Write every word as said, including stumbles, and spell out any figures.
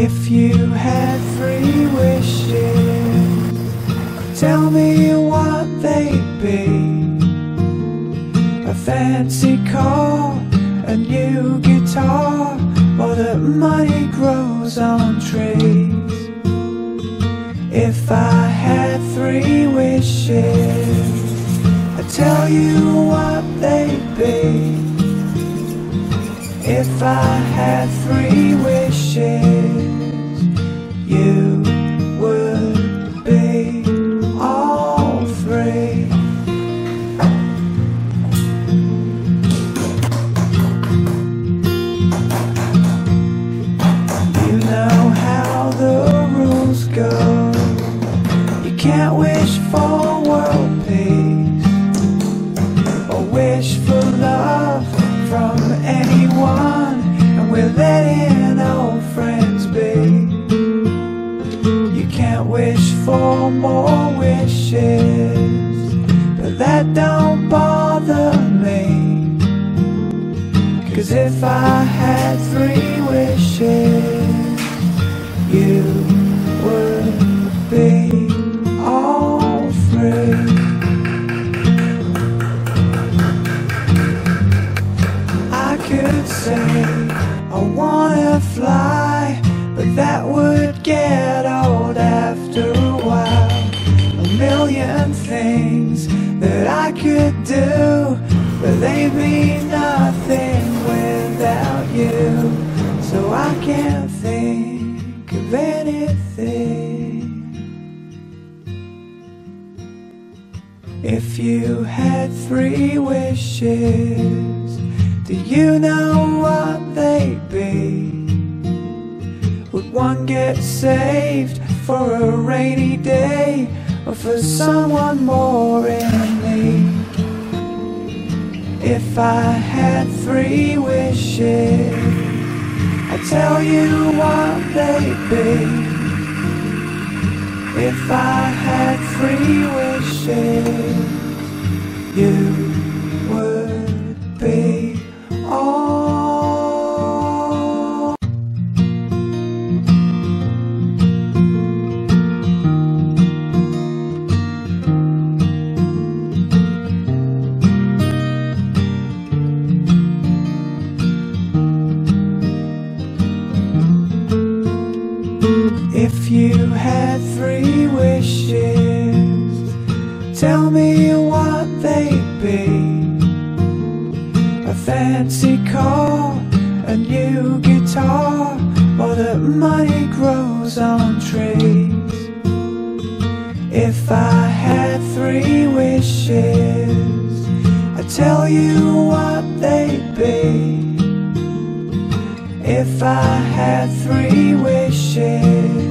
If you had three wishes, tell me what they'd be. A fancy car, a new guitar, or that money grows on trees. If I had three wishes, I'd tell you what they'd be. If I had three wishes, you would be all three. You know how the rules go. You can't wish for world peace or wish for love from anyone, and we're letting old friends be. You can't wish for more wishes, but that don't bother me, 'cause if I had three wishes, you would be all three. I could say I wanna fly, but that would get old after a while. A million things that I could do, but they mean nothing without you. So I can't think of anything. If you had three wishes, do you know what they'd be? Would one get saved for a rainy day, or for someone more in need? If I had three wishes, I'd tell you what they'd be. If I had three wishes, you would be all. If you had three wishes, tell me what they'd be. A fancy car, a new guitar, or that money grows on trees. If I had three wishes, I'd tell you what they'd be. If I had three wishes,